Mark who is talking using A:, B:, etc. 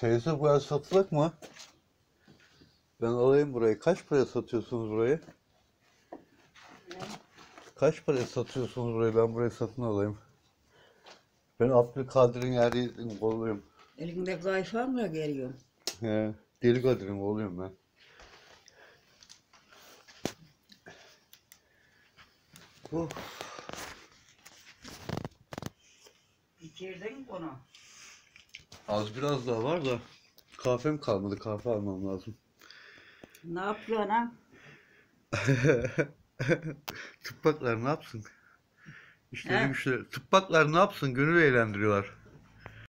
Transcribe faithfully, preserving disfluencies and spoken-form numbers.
A: Teyze bu ev satılık mı? Ben alayım burayı. Kaç paraya satıyorsunuz burayı? Kaç paraya satıyorsunuz burayı? Ben burayı satın alayım. Ben Abdülkadir'in yerinin oğluyum.
B: Elinde kayfanla geliyorum.
A: He, Deli Kadir'in oğluyum ben. Oh.
B: Bitirdin bunu.
A: Az biraz daha var da kahvem kalmadı. Kahve almam lazım.
B: Ne yapıyorsun ha?
A: Tıbbaklar ne yapsın? İşleri
B: He?
A: güçleri. Tıbbaklar ne yapsın? Gönül eğlendiriyorlar.